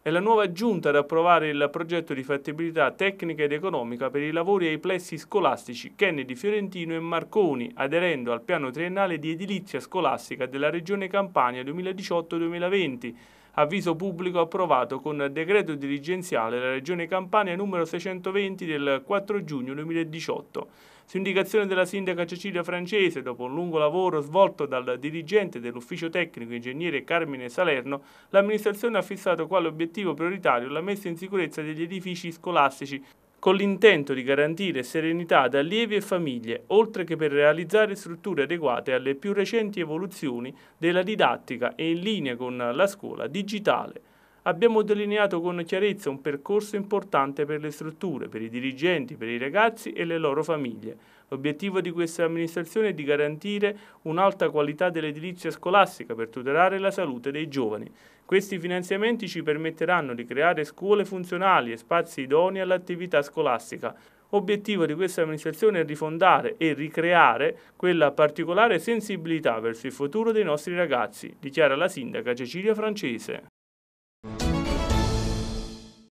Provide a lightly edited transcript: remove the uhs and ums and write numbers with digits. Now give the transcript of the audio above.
È la nuova giunta ad approvare il progetto di fattibilità tecnica ed economica per i lavori ai plessi scolastici Kennedy Fiorentino e Marconi, aderendo al piano triennale di edilizia scolastica della Regione Campania 2018-2020. Avviso pubblico approvato con decreto dirigenziale della Regione Campania numero 620 del 4 giugno 2018. Su indicazione della sindaca Cecilia Francese, dopo un lungo lavoro svolto dal dirigente dell'ufficio tecnico ingegnere Carmine Salerno, l'amministrazione ha fissato quale obiettivo prioritario la messa in sicurezza degli edifici scolastici, con l'intento di garantire serenità ad allievi e famiglie, oltre che per realizzare strutture adeguate alle più recenti evoluzioni della didattica e in linea con la scuola digitale. Abbiamo delineato con chiarezza un percorso importante per le strutture, per i dirigenti, per i ragazzi e le loro famiglie. L'obiettivo di questa amministrazione è di garantire un'alta qualità dell'edilizia scolastica per tutelare la salute dei giovani. Questi finanziamenti ci permetteranno di creare scuole funzionali e spazi idonei all'attività scolastica. Obiettivo di questa amministrazione è rifondare e ricreare quella particolare sensibilità verso il futuro dei nostri ragazzi, dichiara la sindaca Cecilia Francese.